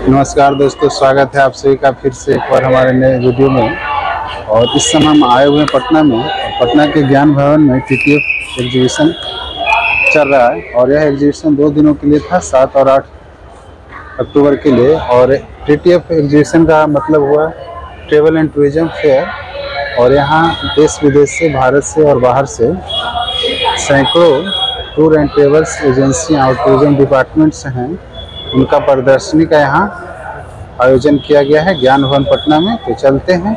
नमस्कार दोस्तों, स्वागत है आप सभी का फिर से एक बार हमारे नए वीडियो में। और इस समय हम आए हुए हैं पटना में। पटना के ज्ञान भवन में TTF एग्जीबिशन चल रहा है और यह एग्जीबिशन 2 दिनों के लिए था, 7 और 8 अक्टूबर के लिए। और TTF एग्जीबिशन का मतलब हुआ ट्रेवल एंड टूरिज्म फेयर। और यहाँ देश विदेश से, भारत से और बाहर से सैकड़ों टूर एंड ट्रेवल्स एजेंसियाँ और टूरिज्म डिपार्टमेंट्स हैं, उनका प्रदर्शनी का यहाँ आयोजन किया गया है ज्ञान भवन पटना में। तो चलते हैं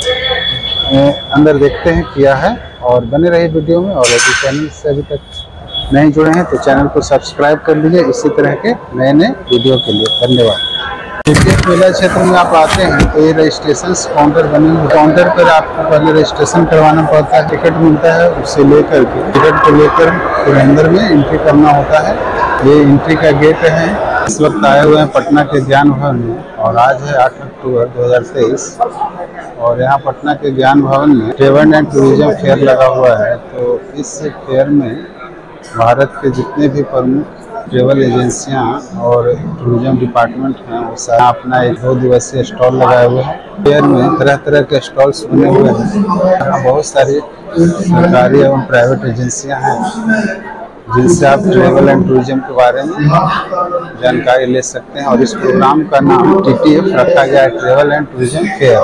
अंदर, देखते हैं क्या है और बने रहे वीडियो में। और यदि चैनल से अभी तक नहीं जुड़े हैं तो चैनल को सब्सक्राइब कर लीजिए इसी तरह के नए नए वीडियो के लिए। धन्यवाद। TTF मेला क्षेत्र में आप आते हैं तो ये रजिस्ट्रेशन काउंटर बने हुए, काउंटर पर आपको पहले रजिस्ट्रेशन करवाना पड़ता है, टिकट मिलता है, उससे लेकर के टिकट को लेकर फिर अंदर में एंट्री करना होता है। ये एंट्री का गेट है। इस वक्त आए हुए हैं पटना के ज्ञान भवन में और आज है 8 अक्टूबर 2023 और यहाँ पटना के ज्ञान भवन में ट्रेवल एंड टूरिज्म फेयर लगा हुआ है। तो इस फेयर में भारत के जितने भी प्रमुख ट्रेवल एजेंसियाँ और टूरिज्म डिपार्टमेंट हैं वो सारा अपना एक 2 दिवसीय स्टॉल लगाए हुए हैं। फेयर में तरह तरह के स्टॉल्स बने हुए हैं। यहाँ बहुत सारी सरकारी एवं प्राइवेट एजेंसियाँ हैं जिनसे आप ट्रेवल एंड टूरिज्म के बारे में जानकारी ले सकते हैं। और इस प्रोग्राम का नाम TTF रखा गया है, ट्रेवल एंड टूरिज्म फेयर।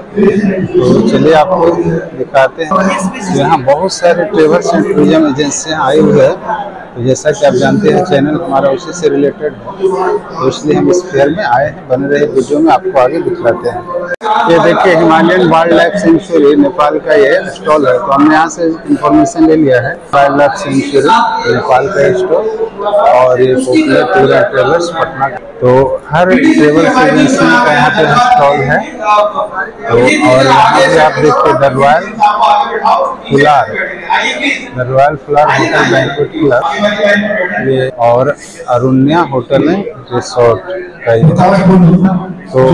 तो चलिए आपको दिखाते हैं। यहाँ बहुत सारे ट्रेवल्स एंड टूरिज्म एजेंसियाँ आई हुई है। तो जैसा कि आप जानते हैं चैनल हमारा उसी से रिलेटेड है, तो इसलिए हम इस फेयर में आए हैं। बने रहे वीडियो में आपको आगे दिखलाते हैं। ये देखिए, Himalayan wild life sanctuary Nepal का ये स्टॉल है। तो हमने यहाँ से इंफॉर्मेशन ले लिया है। वाइल्ड लाइफ सेंचुरी नेपाल का स्टॉल और ये popular tour and travels Patna का। तो हर ट्रेवल एजेंसी का यहाँ पे स्टॉल है। तो और यहाँ पे आप देखिए the royal flower hotel banquet club ये और अरुण्या होटल है रिसोर्ट का ये। तो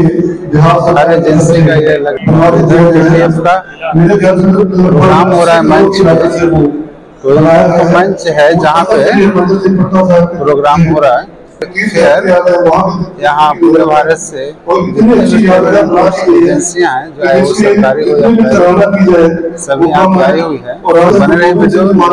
हर एजेंसी का ये TTF का प्रोग्राम हो रहा है मंच में। तो मंच है जहाँ पे प्रोग्राम हो रहा है फेयर। यहाँ पूरे भारत से एजेंसियाँ हैं, जो है वो सरकारी हो या प्राइवेट, सभी यहाँ पे आई हुई है। बने रहे वीडियो में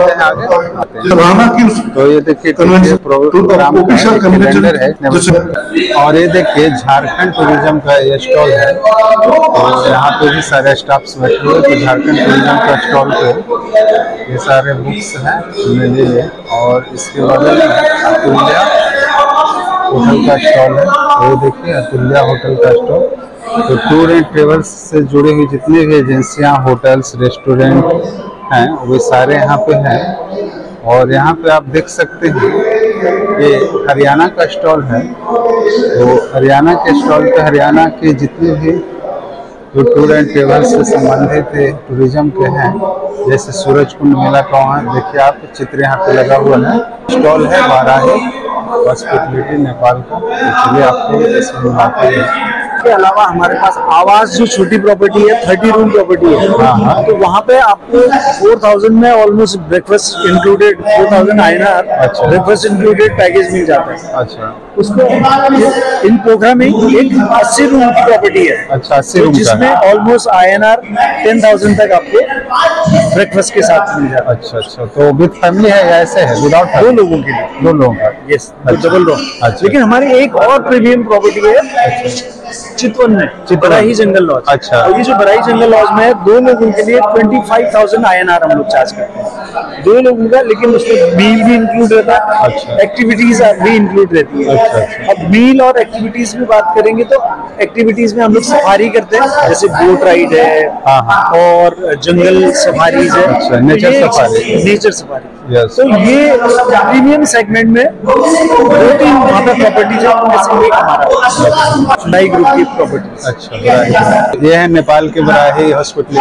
आगे। तो ये देखिए प्रोग्राम कैलेंडर है। और ये देखिए झारखंड टूरिज्म का ये स्टॉल है। तो यहाँ पे भी सारे स्टाफ्स बैठे हुए। तो झारखंड टूरिज्म का स्टॉल पे ये सारे बुक्स हैं मिले। और इसके बगल में अतुल्या होटल का स्टॉल है। तो ये देखिए अतुल्या होटल का स्टॉल। तो टूर एंड ट्रेवल्स से जुड़ी हुई जितनी भी एजेंसियां, होटल्स, रेस्टोरेंट हैं वो सारे यहाँ पे हैं। और यहाँ पे आप देख सकते हैं ये हरियाणा का स्टॉल है। तो हरियाणा के स्टॉल पे हरियाणा के जितने भी जो टूर एंड ट्रेवल्स से संबंधित टूरिज्म के हैं, जैसे सूरज कुंड मेला का वहाँ देखिए आप चित्र यहाँ पे लगा हुआ है। स्टॉल है बाराही हॉस्पिटलिटी नेपाल का। इसलिए आपको इसमें मिलाते हैं। के अलावा हमारे पास आवास जो छोटी प्रॉपर्टी है, 30 रूम प्रॉपर्टी है। हाँ। तो वहाँ पे आपको 4000 में ऑलमोस्ट ब्रेकफास्ट इंक्लूडेड 4000 INR अच्छा। ब्रेकफास्ट इंक्लूडेड पैकेज मिल जाता है। अच्छा, उसको इन प्रोग्रामिंग एक 80 रूम की प्रॉपर्टी है। अच्छा 80 रूम जिसमें ऑलमोस्ट INR 10,000 तक आपको ब्रेकफास्ट के साथ मिल जाता है। अच्छा अच्छा। तो विद फैमिली है या ऐसे है विदाउट? 2 लोगों के लिए। 2 लोगों का। यस, अच्छा। Double room. अच्छा। लेकिन हमारी एक और प्रीमियम प्रॉपर्टी है चितवन में, बराही जंगल लॉज। अच्छा। और ये जो बराही जंगल लॉज में है 2 लोगों के लिए 25,000 INR हम लोग चार्ज करते हैं 2 लोगों का। लेकिन उसमें मील भी इंक्लूड रहता है। अच्छा। एक्टिविटीज भी इंक्लूड रहती है। अच्छा। अब मील और एक्टिविटीज में बात करेंगे तो एक्टिविटीज में हम लोग सफारी करते हैं, जैसे बोट राइड है। हाँ। और जंगल सफारीज है। अच्छा, nature safari. Nature safari. Yes. तो ये प्रीमियम सेगमेंट में 2-3 वहाँ पर प्रॉपर्टीज है, उनमें से एक हमारा चुनाई ग्रुप की प्रॉपर्टी। अच्छा, ये है नेपाल के बराही हॉस्पिटल।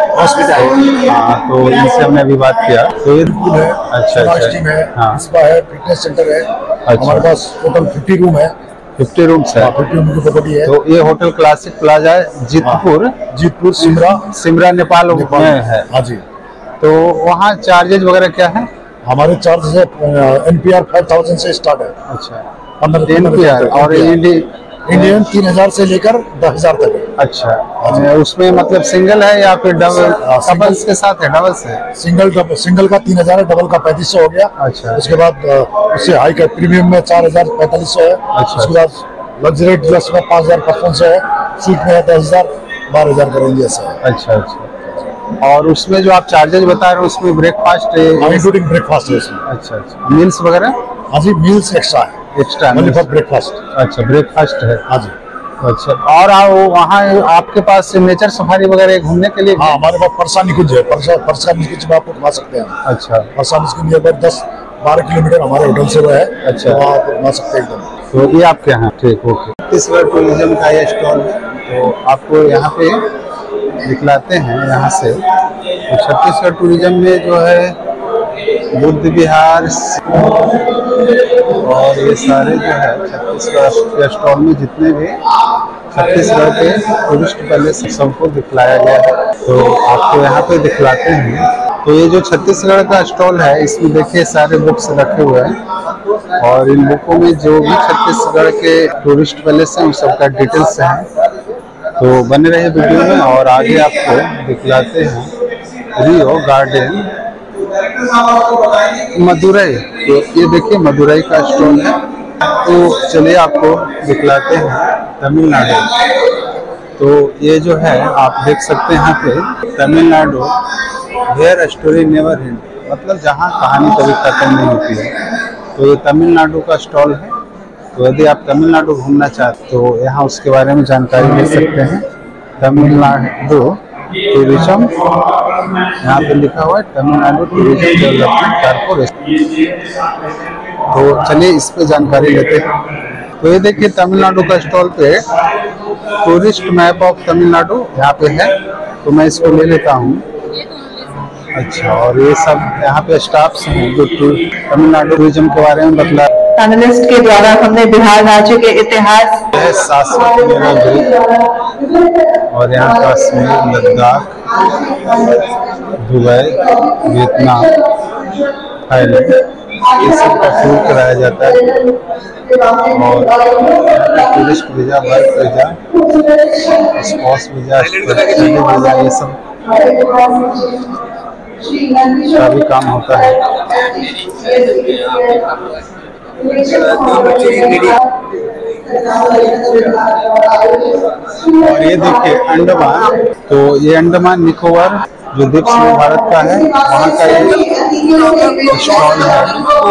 हाँ, तो इनसे हमने अभी बात किया। तो ये अच्छा अच्छा। हाँ, इसका है फिटनेस सेंटर है। अच्छा। हमारे पास टोटल 50 रूम है। 50 रूम्स है। 50 रूम की प्रॉपर्टी है। तो ये होटल क्लासिक प्लाजा है जीतपुर सिमरा नेपाल में है। हाँ जी। तो वहाँ चार्जेज वगैरह क्या है? हमारे चार्ज है NPR 5000 से स्टार्ट है। अच्छा, NPR NPR और इंडियन 3000 से लेकर 10,000 तक है। अच्छा, उसमें मतलब सिंगल है या फिर डबल कपल्स के साथ है? डबल्स है। सिंगल का 3000 है, डबल का 3500 हो गया। अच्छा। उसके बाद उससे हाई का प्रीमियम में 4000-4500 है। अच्छा। उसके बाद लग्जरी क्लास में 5000-5500 है। स्वीट में 10,000 12,000 का रेंज ऐसा है। अच्छा अच्छा। और उसमें जो आप चार्जेस बता रहे हो उसमें ब्रेकफास्ट है? इंक्लूडिंग ब्रेकफास्ट है इसमें। अच्छा अच्छा। मील्स वगैरह? हाँ जी, मील्स एक्स्ट्रा है, एक्स्ट्रा ओनली फॉर ब्रेकफास्ट। अच्छा, ब्रेकफास्ट है। हाँ जी। अच्छा, और वहाँ आपके पास नेचर सफारी वगैरह घूमने के लिए? हाँ, हमारे पास परसा निकुंज है। परसा निकुंज में आपको घुमा सकते हैं। अच्छा। परसा निकुंज नियर 10-12 किलोमीटर हमारे होटल से वो है। अच्छा। तो वहाँ आपको घुमा सकते हैं एकदम। तो ये आपके यहाँ? ठीक, ओके। छत्तीसगढ़ टूरिज्म का ये स्टॉल है, तो आपको यहाँ पे दिखलाते हैं यहाँ से। तो छत्तीसगढ़ टूरिज्म में जो है बुद्ध विहार और ये सारे जो है छत्तीसगढ़ के स्टॉल में जितने भी छत्तीसगढ़ के टूरिस्ट पैलेस सबको दिखलाया गया है, तो आपको यहाँ पे दिखलाते हैं। तो ये जो छत्तीसगढ़ का स्टॉल है इसमें देखिए सारे बुक्स रखे हुए हैं, और इन बुकों में जो भी छत्तीसगढ़ के टूरिस्ट पैलेस हैं उन सबका डिटेल्स है। तो बने रहे वीडियो में, और आगे आपको दिखलाते हैं रियो गार्डन मदुरई। तो ये देखिए मदुरई का स्टॉल है। तो चलिए आपको दिखलाते हैं तमिलनाडु। तो ये जो है आप देख सकते हैं यहाँ पे Tamil Nadu where story never end, मतलब जहाँ कहानी कभी खत्म नहीं होती है। तो ये तमिलनाडु का स्टॉल है। तो यदि आप तमिलनाडु घूमना चाहते तो यहाँ उसके बारे में जानकारी ले सकते हैं। तमिलनाडु टूरिज्म, यहाँ पे लिखा हुआ है तमिलनाडु टूरिज्म डेवलपमेंट कॉर्पोरेशन। तो चलिए इस पे जानकारी लेते हैं। तो ये देखिए तमिलनाडु का स्टॉल पे टूरिस्ट मैप ऑफ तमिलनाडु यहाँ पे है, तो मैं इसको ले लेता हूँ। अच्छा, और ये सब यहाँ पे स्टाफ्स हैं जो तमिलनाडु टूरिज्म के बारे में बतला। पैनलिस्ट के द्वारा हमने बिहार राज्य के इतिहास है शासक मेरा ग्रुप, और यहाँ Kashmir, Ladakh, Dubai, Vietnam, Thailand, ये सब का टूर कराया जाता है। और tourist visa, work visa, spouse visa, study visa, ये सब का भी काम होता है। और ये देखिए अंडमान, तो ये अंडमान निकोबार जो द्वीप समूह भारत का है वहाँ का ये स्टॉल है।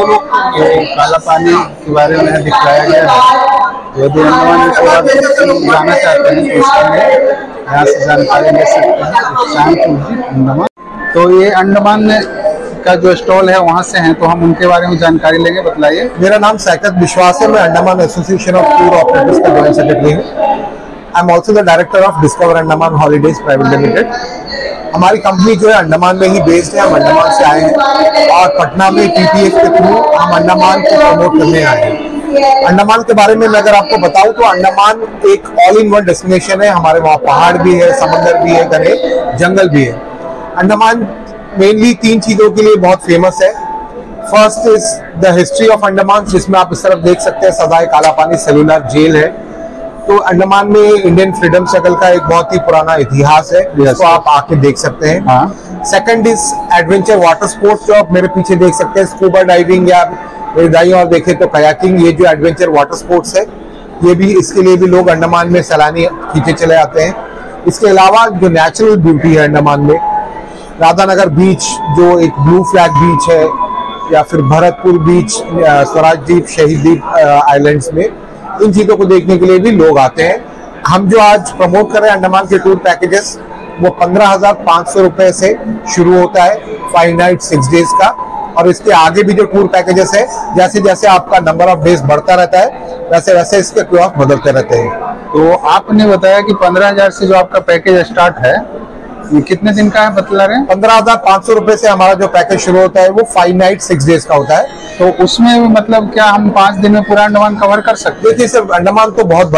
तो काला पानी के बारे में दिखाया गया है। तो यदि अंडमान निकोबार जाना चाहते हैं तो उसके लिए यहाँ से जानकारी ले सकते हैं। अंडमान, तो ये अंडमान का जो स्टॉल है वहाँ से हैं, तो हम उनके बारे में जानकारी लेंगे। बताइए। मेरा नाम सैकत विश्वास है, मैं Andaman association of tour operators का जॉइंट सेक्रेटरी हूँ। I am also the director of discover Andaman holidays private limited. हमारी कंपनी जो है अंडमान में ही बेस्ड है। हम अंडमान से आए हैं और पटना में TTF के थ्रू हम अंडमान को प्रमोट करने आए हैं। अंडमान के बारे में मैं अगर आपको बताऊं तो अंडमान एक ऑल इन वन डेस्टिनेशन है। हमारे वहाँ पहाड़ भी है, समंदर भी है, घने जंगल भी है। अंडमान मेनली 3 चीजों के लिए बहुत फेमस है। First is the history of Andaman, जिसमें आप इस तरफ देख सकते हैं सदाए काला पानी सेलुलर जेल है। तो अंडमान में इंडियन फ्रीडम स्ट्रगल का एक बहुत ही पुराना इतिहास है, जिसको आप आके देख सकते हैं। हाँ। Second is adventure water sports, जो आप मेरे पीछे देख सकते हैं, स्कूबा डाइविंग, या मेरे दाईं ओर देखें तो कयाकिंग। ये जो एडवेंचर वाटर स्पोर्ट्स है, ये भी इसके लिए भी लोग अंडमान में सैलानी खींचे चले आते हैं। इसके अलावा जो नेचुरल ब्यूटी है अंडमान में, राधानगर बीच जो एक ब्लू फ्लैग बीच है, या फिर भरतपुर बीच, स्वराज द्वीप, शहीद द्वीप आइलैंड्स में, इन चीजों को देखने के लिए भी लोग आते हैं। हम जो आज प्रमोट कर रहे हैं अंडमान के टूर पैकेजेस, वो 15,500 रुपए से शुरू होता है 5 नाइट 6 डेज का। और इसके आगे भी जो टूर पैकेजेस है, जैसे जैसे आपका नंबर ऑफ डेज बढ़ता रहता है वैसे वैसे इसके कॉस्ट बदलते रहते हैं। तो आपने बताया कि 15,000 से जो आपका पैकेज स्टार्ट है, ये कितने दिन का है बतला रहे हैं? 15,500 रुपए से हमारा जो पैकेज शुरू होता है वो 5 नाइट 6 डेज का होता है। तो उसमें मतलब क्या हम 5 दिन में पूरा अंडमान कवर कर सकते हैं? देखिए सर, अंडमान तो बहुत बड़ा है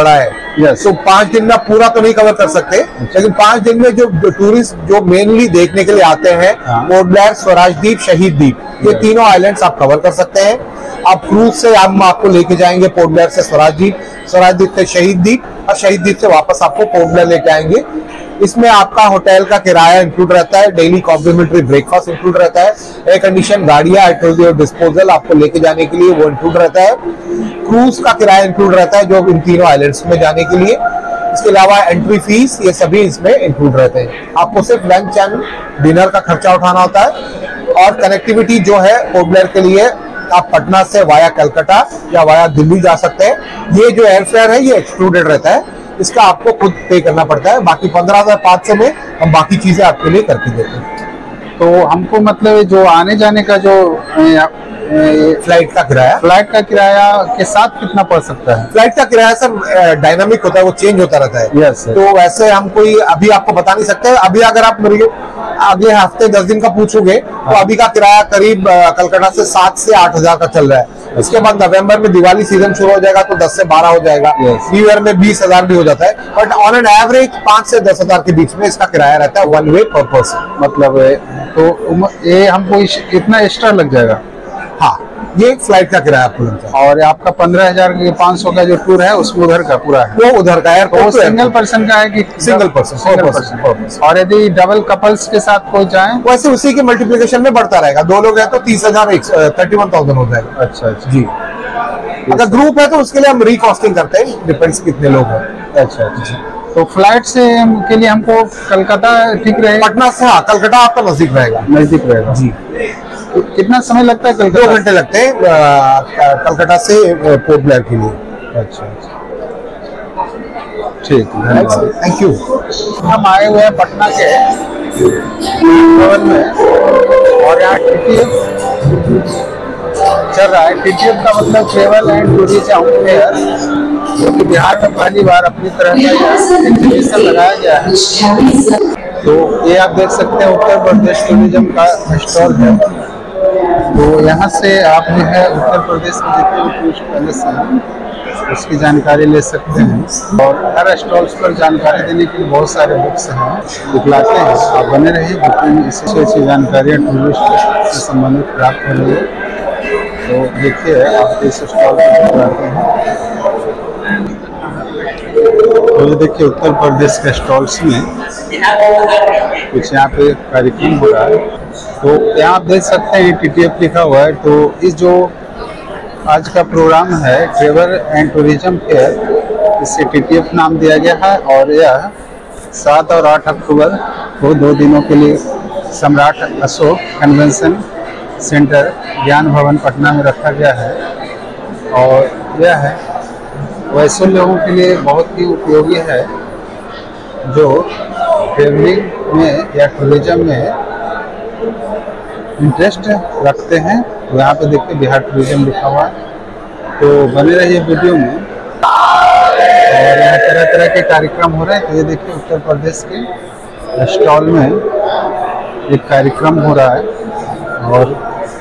Yes. तो 5 दिन में पूरा तो नहीं कवर कर सकते, लेकिन 5 दिन में जो टूरिस्ट जो मेनली देखने के लिए आते हैं, हाँ। पोर्ट ब्लेयर, स्वराज द्वीप, शहीद द्वीप, ये तीनों आइलैंड्स आप कवर कर सकते हैं। आप क्रूज से हम आपको लेके जाएंगे पोर्ट ब्लेयर से स्वराज द्वीप, स्वराज द्वीप से शहीद द्वीप, और शहीद द्वीप से वापस आपको पोर्ट ब्लेयर लेके आएंगे। इसमें आपका होटल का किराया इंक्लूड रहता है, डेली कॉम्प्लीमेंट्री ब्रेकफास्ट इंक्लूड रहता है, एयर कंडीशन गाड़ियां डिस्पोजल आपको लेके जाने के लिए वो इंक्लूड रहता है, क्रूज का किराया इंक्लूड रहता है जो इन तीनों आइलैंड्स में जाने के लिए। इसके अलावा एंट्री फीस ये सभी इसमें इंक्लूड रहते हैं। आपको सिर्फ लंच एंड डिनर का खर्चा उठाना होता है। और कनेक्टिविटी जो है पोर्ट ब्लेयर के लिए, आप पटना से वाया कलकत्ता या वाया दिल्ली जा सकते हैं। ये जो एयरफेयर है ये एक्सक्लूडेड रहता है, इसका आपको खुद पे करना पड़ता है। बाकी 15,500 में हम बाकी चीजें आपके लिए करके देते हैं। तो हमको मतलब जो आने जाने का जो फ्लाइट का किराया के साथ कितना पड़ सकता है? फ्लाइट का किराया सर डायनामिक होता है, वो चेंज होता रहता है। Yes, sir. तो वैसे हम कोई अभी आपको बता नहीं सकते। अभी अगर आप मेरे अगले हफ्ते 10 दिन का पूछोगे तो अभी का किराया करीब कलकत्ता से 7 से 8 हजार का चल रहा है। इसके बाद नवंबर में दिवाली सीजन शुरू हो जाएगा तो 10 से 12 हो जाएगा। Yes. न्यू ईयर में 20 हजार भी हो जाता है, बट ऑन एन एवरेज 5 से 10 हजार के बीच में इसका किराया रहता है, वन वे पर पर्सन। मतलब तो ये हमको इतना एक्स्ट्रा लग जाएगा? हाँ, ये फ्लाइट का किराया आपको लगता है। और आपका 15,500 का जो टूर है उसमें उधर का पूरा है? वो उधर का तो वो सिंगल पर्सन का है कि सिंगल पर्सन। और यदि डबल कपल्स के साथ कोई जाए? वैसे उसी के मल्टीप्लिकेशन में बढ़ता रहेगा। 2 लोग हैं तो 30,000 31,000 हो जाएगा। अच्छा जी। अगर ग्रुप है तो उसके लिए हम रिकॉस्टिंग करते हैं, डिपेंड्स कितने लोग हैं। अच्छा। तो फ्लाइट से के लिए हमको कलकत्ता ठीक रहेगा? पटना से हाँ, कलकत्ता आपका नजदीक रहेगा। जी। तो कितना समय लगता है कलकत्ता? 2 घंटे लगते हैं कलकत्ता से पोर्ट ब्लेयर के लिए। अच्छा। ठीक है, धन्यवाद। Thank you. हम आए हुए हैं पटना के भवन में, और यहाँ TTF चल रहा है। TTF का मतलब ट्रेवल एंड टूरिज्म फेयर, जो कि बिहार में पहली बार अपनी तरह का एग्जीबिशन लगाया गया है। तो ये आप देख सकते हैं उत्तर प्रदेश टूरिज्म का स्टॉल है। तो यहाँ से आप जो है उत्तर प्रदेश में जितने भी टूरिस्ट पैलेस हैं उसकी जानकारी ले सकते हैं। और हर स्टॉल्स पर जानकारी देने के लिए बहुत सारे बुक्स हैं, दिखलाते हैं। आप बने रहिए, बुक में इससे अच्छी जानकारियाँ टूरिस्ट से संबंधित प्राप्त हो रही है। तो देखिए आप इस स्टॉल पर दिखलाते हैं। तो ये देखिए उत्तर प्रदेश के स्टॉल्स में कुछ यहाँ पे कार्यक्रम हो रहा है। तो यहाँ आप देख सकते हैं TTF लिखा हुआ है। तो इस जो आज का प्रोग्राम है ट्रेवल एंड टूरिज्म फेयर, इसे TTF नाम दिया गया है। और यह 7 और 8 अक्टूबर को 2 दिनों के लिए सम्राट अशोक कन्वेंशन सेंटर ज्ञान भवन पटना में रखा गया है। और यह है वैसे लोगों के लिए बहुत ही उपयोगी है जो ट्रेवलिंग में या टूरिज्म में इंटरेस्ट रखते हैं। तो यहाँ पे देखिए बिहार टूरिज्म लिखा हुआ है। तो बने रहिए वीडियो में। और यहाँ तरह तरह के कार्यक्रम हो रहे हैं। तो ये देखिए उत्तर प्रदेश के स्टॉल में एक कार्यक्रम हो रहा है। और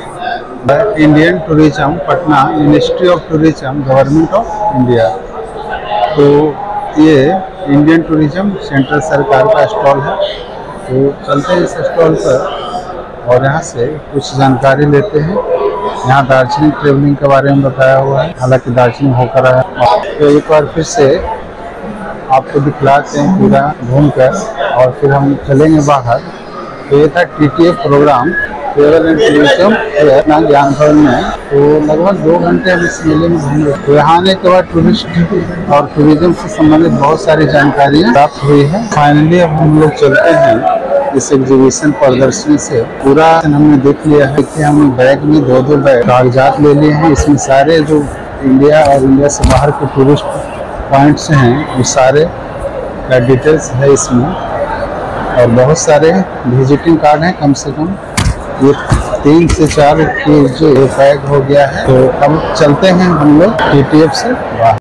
Indian tourism Patna, ministry of tourism, government of India. तो ये इंडियन टूरिज्म सेंट्रल सरकार का स्टॉल है। तो चलते हैं इस स्टॉल पर और यहाँ से कुछ जानकारी लेते हैं। यहाँ दार्जिलिंग ट्रेवलिंग के बारे में बताया हुआ है, हालांकि दार्जिलिंग होकर आया। तो एक बार फिर से आपको दिखलाते हैं पूरा घूमकर, और फिर हम चलेंगे बाहर। तो ये था TTF programme travel and tourism fair Gyan Bhawan में। तो लगभग 2 घंटे हम इस मेले में घूमे। तो यहाँ आने के बाद टूरिस्ट और टूरिज्म से संबंधित बहुत सारी जानकारियाँ प्राप्त हुई है। फाइनली अब हम लोग चलते हैं इस एग्जीबिशन प्रदर्शनी से। पूरा हमने देख लिया है कि हमने बैग में 2-2 बैग कागजात ले लिए हैं। इसमें सारे जो इंडिया और इंडिया से बाहर के टूरिस्ट पॉइंट्स हैं वो सारे का डिटेल्स है इसमें। और बहुत सारे विजिटिंग कार्ड हैं, कम से कम ये 3 से 4 की जो बैग हो गया है। तो अब चलते हैं हम लोग TTF से बाहर।